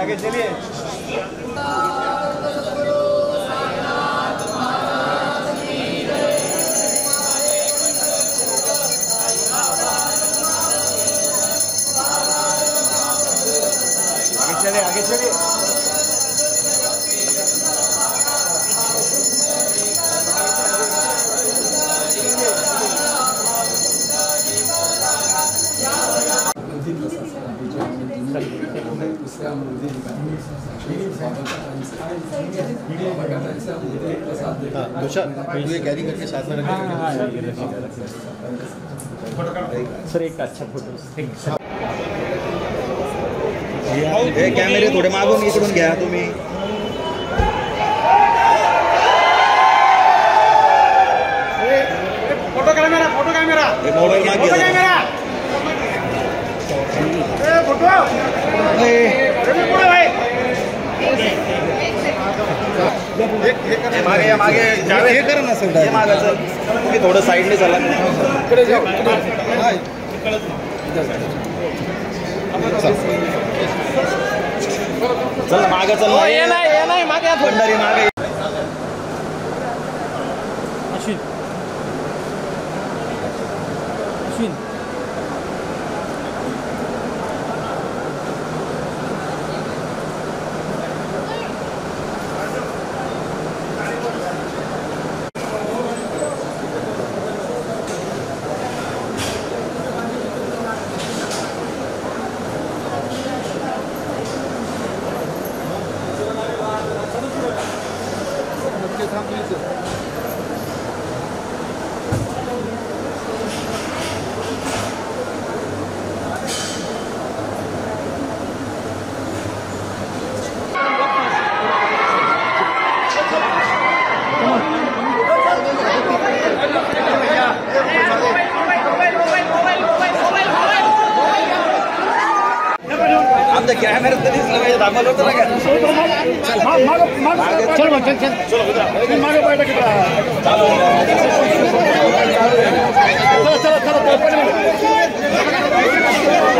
आगे चलिए। आगे चलिए। ये कैरी करके साथ में सर एक अच्छा फोटो कॅमेरे थोडे मागून इकडून घ्या तुम्ही। फोटो कॅमेरा मोबाईल मागे मागे मागे हे करा ना सर, मागे चल तुम्ही थोडं साईडने चला। चल मागे चल, ये नाही मागे भंडारी मागे। अश्विन कॅमेरा तरी दाखवलं होतं ना का? चल मागे बैठा चला